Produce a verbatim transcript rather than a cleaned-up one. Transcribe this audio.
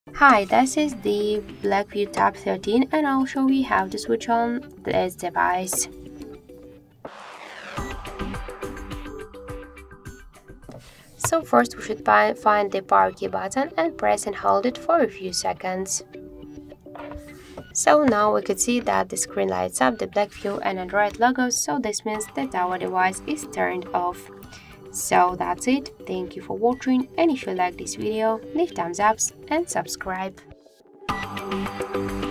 Hi, this is the Blackview Tab thirteen and I'll show you how to switch on this device. So first we should find the power key button and press and hold it for a few seconds. So now we could see that the screen lights up the Blackview and Android logos, so this means that our device is turned off. So that's it, thank you for watching, and if you like this video, leave thumbs ups and subscribe.